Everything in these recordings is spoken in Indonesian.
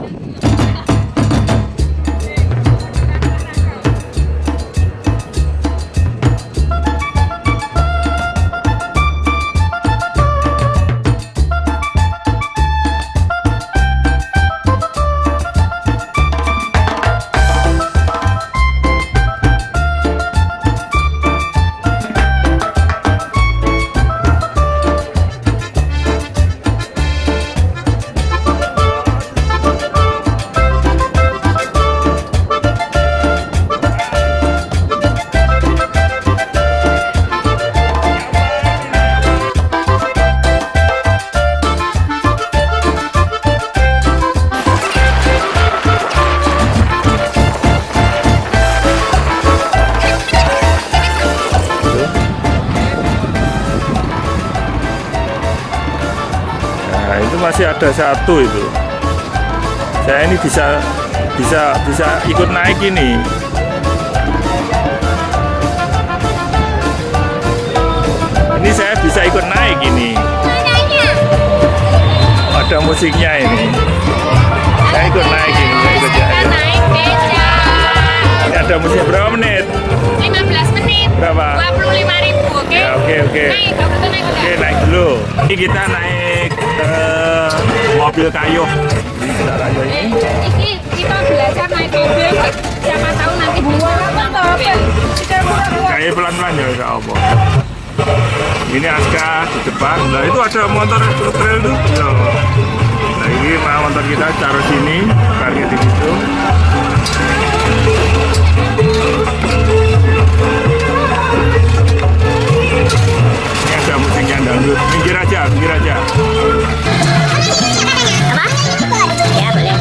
Masih ada satu itu. Saya ini bisa ikut naik ini. Ini saya bisa ikut naik ini. Ada musiknya ini. Saya ikut naik ini. Saya ikut jalan. Ini ada musik berapa menit? 15 menit. Berapa? 25.000. Oke. Ya, oke. Naik, naik. Oke, naik dulu. Ini kita naik mobil kayu. Ini kita belajar naik mobil. Siapa tahu nanti kayak pelan-pelan ya, nggak apa. Ini Aska di depan. Nah itu ada motor trail tuh. Nah ini motor kita taruh sini, parkir di situ. Ini ada musiknya dangdut. Minggir aja, minggir aja. Ya boleh.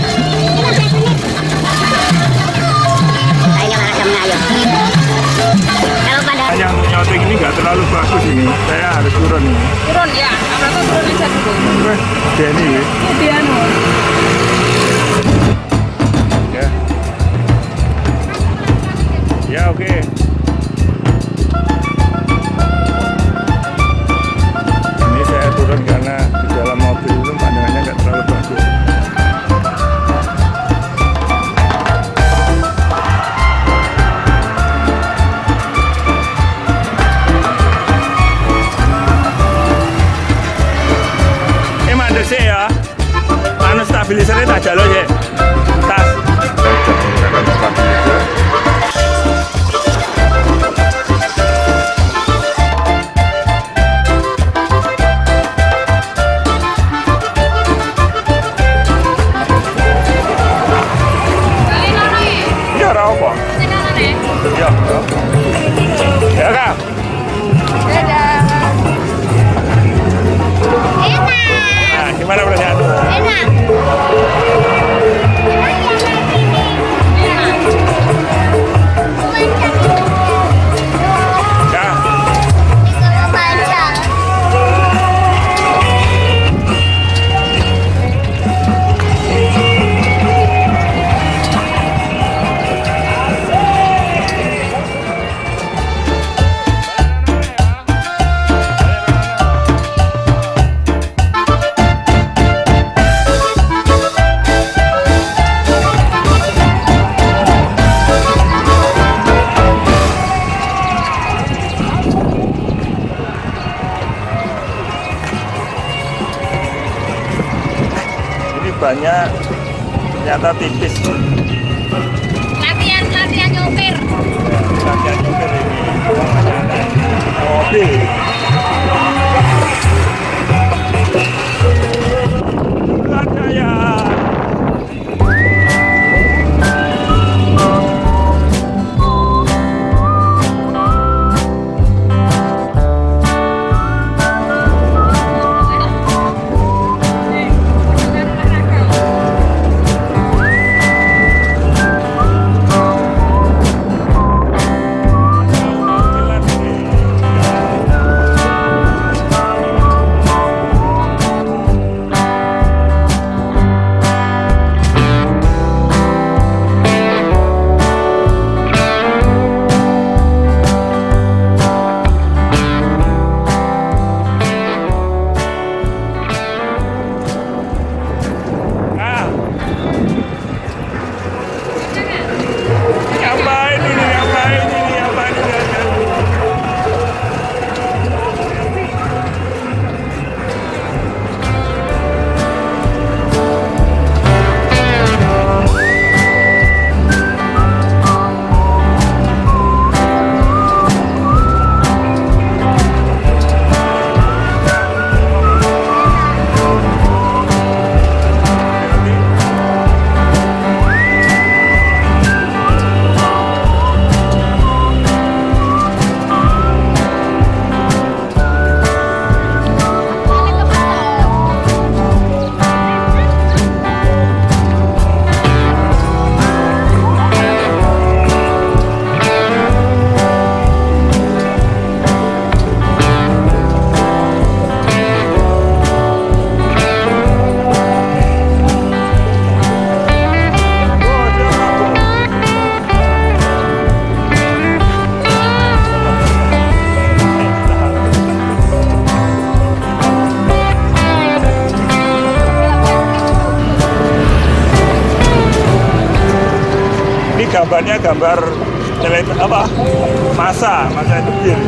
Kalau pada yang nyoteng ini nggak terlalu bagus ini. Saya harus turun nih. turun ya. Apa tuh turun aja dulu. Terus Denny ya. Ya. Ya oke. Ini saya turun karena di dalam mobil itu pandangannya nggak terlalu bagus. Sih ya, anu stabilisernya tak jalan sih, tas. Ya apa? Ya, ya kak. Gimana perasaan? enak. Banyak ternyata tipis. Latihan nyopir. Latihan nyopir ini mobil. Jaya. gambarnya gambar masa itu bir.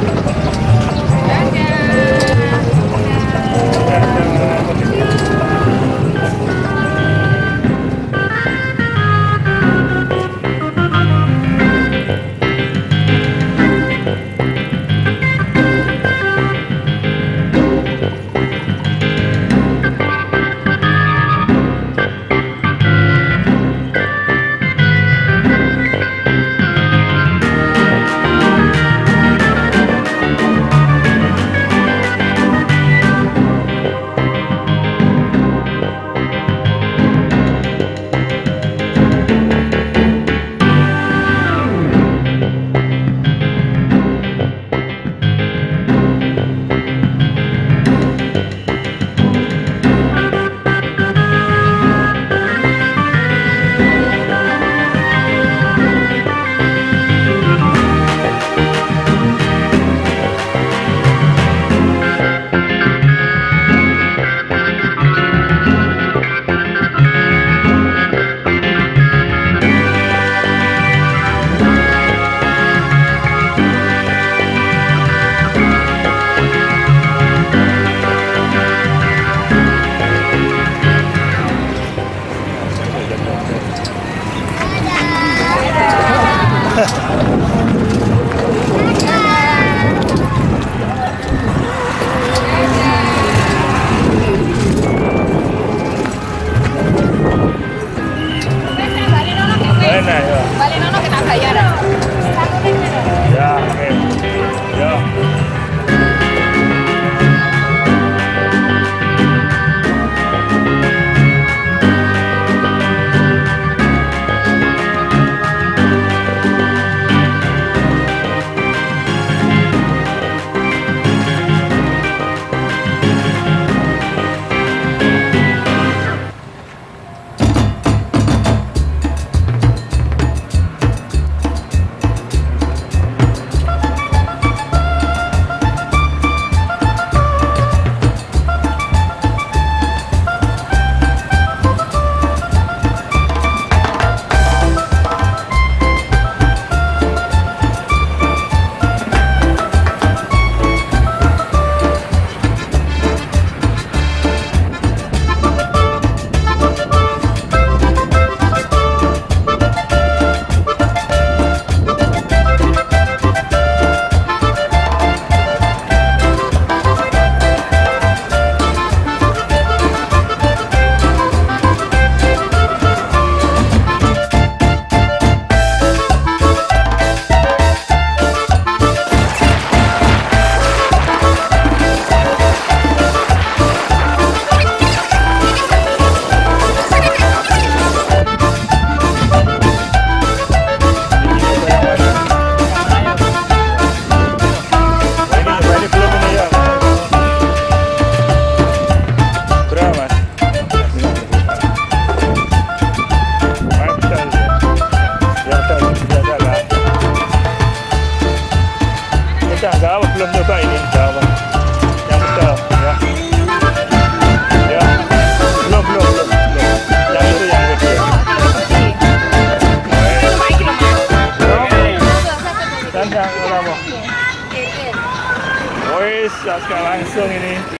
Balik nono kita bayar. Ya, oke. Ya. Belum coba ini Jawa yang betul ya. Ya, belum. Yang itu yang kecil. Dan yang apa? Wes, sekarang langsung ini.